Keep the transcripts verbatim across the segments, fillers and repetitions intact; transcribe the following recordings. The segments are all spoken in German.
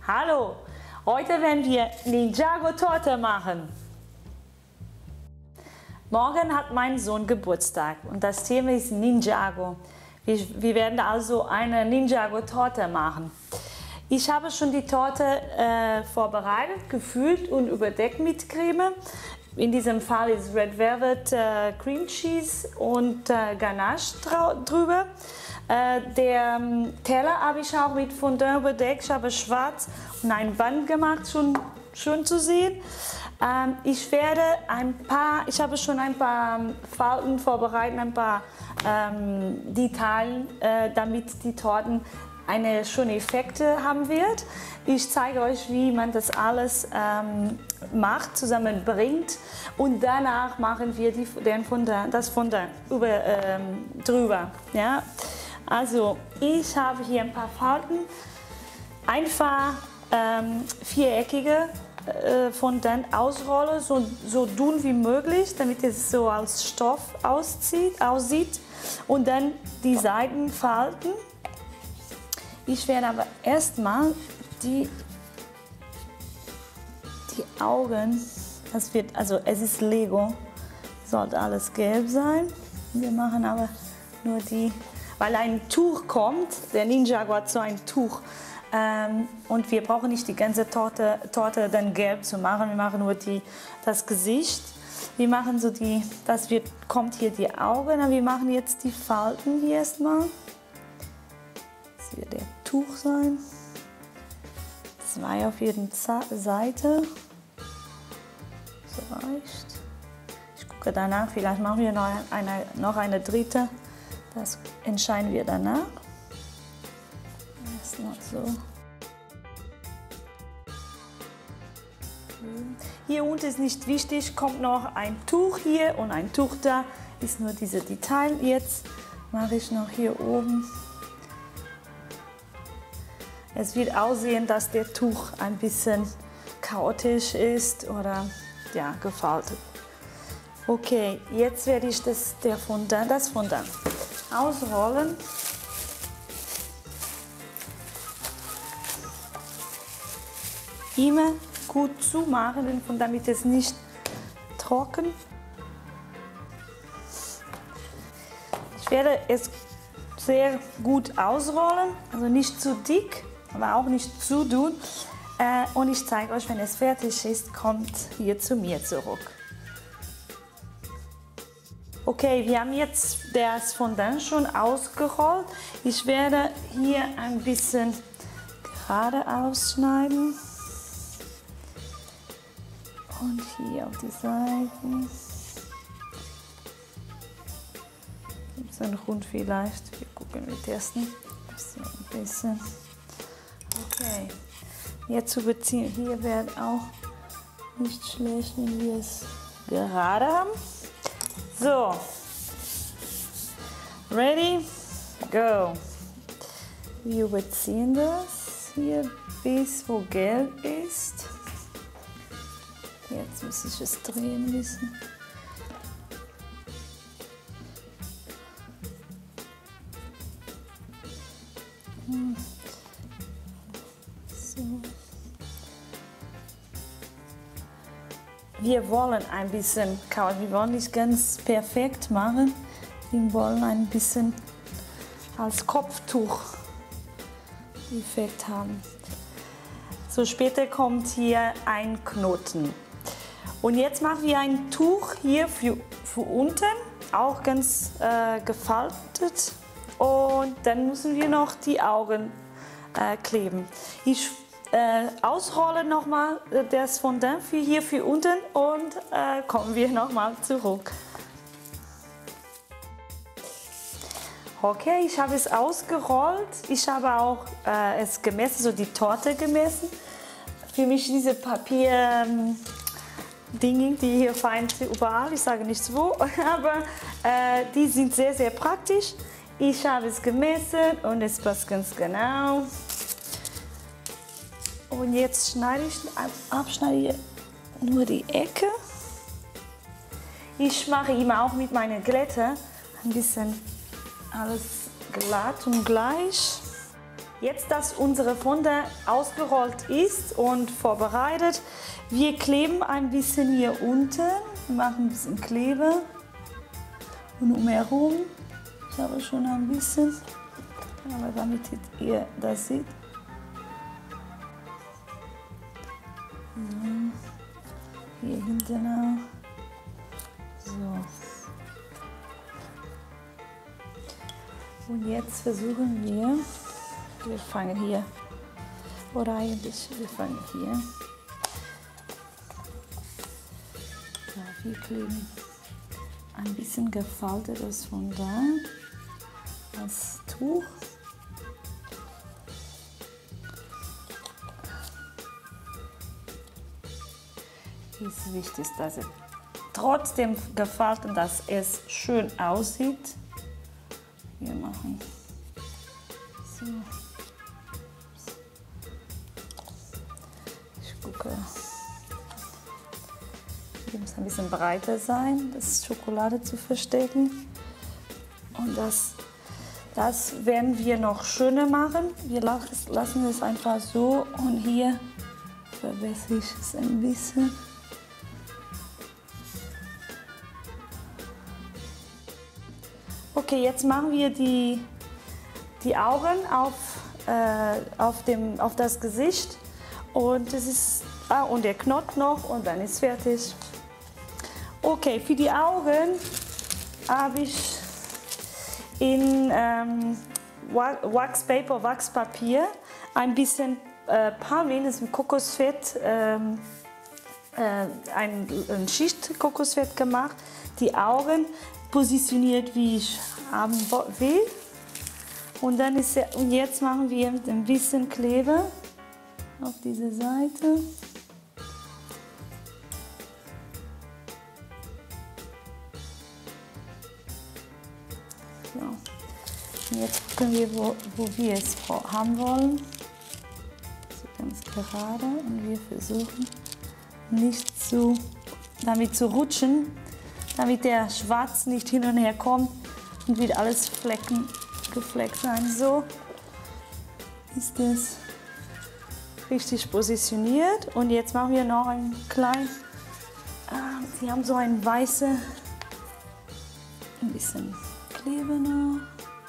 Hallo, heute werden wir Ninjago-Torte machen. Morgen hat mein Sohn Geburtstag und das Thema ist Ninjago. Wir, wir werden also eine Ninjago-Torte machen. Ich habe schon die Torte äh, vorbereitet, gefüllt und überdeckt mit Creme. In diesem Fall ist Red Velvet äh, Cream Cheese und äh, Ganache drüber. Äh, der ähm, Teller habe ich auch mit Fondant überdeckt. Ich habe schwarz und ein Band gemacht, schon schön zu sehen. Ähm, ich werde ein paar, ich habe schon ein paar Falten vorbereitet, ein paar ähm, Details, äh, damit die Torten eine schöne Effekte haben wird. Ich zeige euch, wie man das alles ähm, macht, zusammenbringt und danach machen wir die, den Fondant, das Fondant über, ähm, drüber. Ja? Also ich habe hier ein paar Falten, einfach ähm, viereckige äh, Fondant ausrolle, so, so dünn wie möglich, damit es so als Stoff auszieht, aussieht und dann die Seiten falten. Ich werde aber erstmal die, die Augen, das wird, also es ist Lego, sollte alles gelb sein. Wir machen aber nur die, weil ein Tuch kommt, der Ninjago hat so ein Tuch ähm, und wir brauchen nicht die ganze Torte, Torte dann gelb zu machen, wir machen nur die, das Gesicht. Wir machen so die, das wird, kommt hier die Augen, aber wir machen jetzt die Falten hier erstmal. Das wird der Tuch sein. Zwei auf jeder Seite. So reicht. Ich gucke danach, vielleicht machen wir noch eine, noch eine dritte. Das entscheiden wir danach. Erst noch so. Hier unten ist nicht wichtig, kommt noch ein Tuch hier und ein Tuch da. Ist nur diese Detail. Jetzt mache ich noch hier oben. Es wird aussehen, dass der Tuch ein bisschen chaotisch ist oder ja, gefaltet. Okay, jetzt werde ich das, der Fondant, das Fondant ausrollen. Immer gut zumachen, damit es nicht trocken. Ich werde es sehr gut ausrollen, also nicht zu dick, aber auch nicht zu dünn. Äh, und ich zeige euch, wenn es fertig ist, kommt hier zu mir zurück. Okay, wir haben jetzt das Fondant schon ausgerollt. Ich werde hier ein bisschen gerade ausschneiden. Und hier auf die Seiten. Gibt es einen Rund vielleicht? Wir gucken mit testen. So ein bisschen. Okay. Jetzt überziehen. Hier wäre auch nicht schlecht, wenn wir es gerade haben. So. Ready? Go. Wir überziehen das hier bis wo gelb ist. Jetzt muss ich es drehen müssen. So. Wir wollen ein bisschen kauen. Wir wollen nicht ganz perfekt machen. Wir wollen ein bisschen als Kopftuch Effekt haben. So, später kommt hier ein Knoten. Und jetzt machen wir ein Tuch hier für, für unten, auch ganz äh, gefaltet. Und dann müssen wir noch die Augen äh, kleben. Ich äh, ausrolle nochmal das Fondant für hier für unten und äh, kommen wir nochmal zurück. Okay, ich habe es ausgerollt. Ich habe auch äh, es gemessen, so die Torte gemessen. Für mich diese Papier ähm, Dinge, die hier fein sind überall, ich sage nicht wo, aber äh, die sind sehr, sehr praktisch. Ich habe es gemessen und es passt ganz genau. Und jetzt schneide ich ab, schneide nur die Ecke. Ich mache immer auch mit meiner Glätte ein bisschen alles glatt und gleich. Jetzt, dass unsere Funde ausgerollt ist und vorbereitet, wir kleben ein bisschen hier unten, wir machen ein bisschen Klebe und umherum. Ich habe schon ein bisschen, aber damit ihr das seht. So. Hier hinten auch. So. Und jetzt versuchen wir, wir fangen hier, oder eigentlich, wir fangen hier. Ja, wir kleben ein bisschen gefaltetes von da, als Tuch. Es ist wichtig, dass es trotzdem gefaltet, dass es schön aussieht. Wir machen so. Ich gucke. Hier muss ein bisschen breiter sein, das Schokolade zu verstecken. Und das, das werden wir noch schöner machen. Wir lassen es einfach so und hier verbessere ich es ein bisschen. Okay, jetzt machen wir die, die Augen auf, äh, auf, dem, auf das Gesicht und, das ist, ah, und der Knopf noch und dann ist fertig. Okay, für die Augen habe ich in ähm, Waxpaper, Wachspapier ein bisschen äh, Parvin, das ist ein Kokosfett, ähm, äh, ein, ein Schicht Kokosfett gemacht. Die Augen positioniert, wie ich haben will. Und, dann ist er, und jetzt machen wir ein bisschen Kleber auf diese Seite. So. Und jetzt gucken wir, wo, wo wir es haben wollen. So ganz gerade. Und wir versuchen nicht zu, damit zu rutschen, damit der Schwarz nicht hin und her kommt und wird alles Flecken, gefleckt sein. So ist es richtig positioniert. Und jetzt machen wir noch ein kleines, äh, Sie haben so ein weißes, ein bisschen Kleber noch,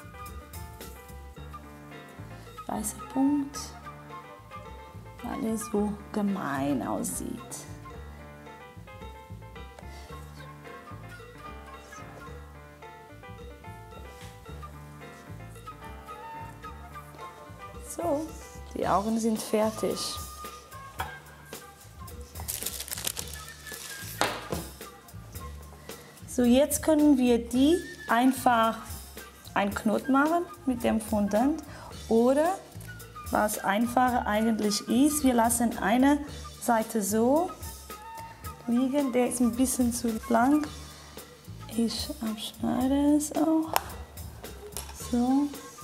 weißer Punkt, weil er so gemein aussieht. So, die Augen sind fertig. So, jetzt können wir die einfach einen Knoten machen mit dem Fondant oder was einfacher eigentlich ist, wir lassen eine Seite so liegen, der ist ein bisschen zu lang. Ich abschneide es auch. So.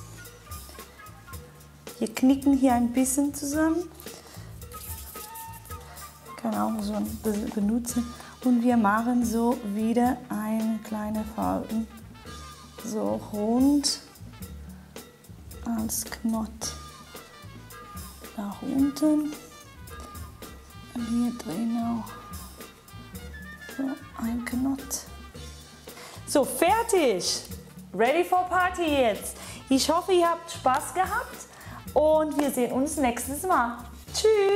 Wir knicken hier ein bisschen zusammen. Ich kann auch so benutzen. Und wir machen so wieder eine kleine Falten. So rund als Knot nach unten. Und hier drehen auch so ein Knot. So, fertig! Ready for Party jetzt! Ich hoffe, ihr habt Spaß gehabt. Und wir sehen uns nächstes Mal. Tschüss!